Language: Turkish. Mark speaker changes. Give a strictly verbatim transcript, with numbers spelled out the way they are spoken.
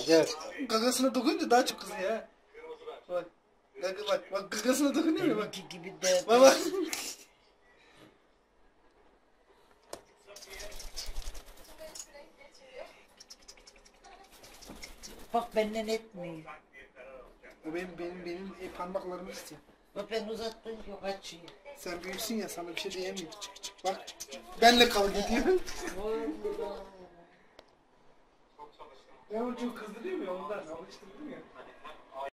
Speaker 1: Evet.
Speaker 2: Gagasına dokununca daha çok kızıyor ha. Bak. Bak bak bak gagasına dokunuyor ya bak.
Speaker 3: Benimki gibi de.
Speaker 2: Bak bak.
Speaker 3: Bak benden etmiyor.
Speaker 2: O benim benim benim e, parmaklarımı istiyor.
Speaker 3: Bak ben uzattım yok açıyor.
Speaker 2: Sen büyüksün ya sana bir şey diyemiyor. Bak benle kavga ediyor. Ben onu çok kızdırıyorum ya ondan alıştırdım ya.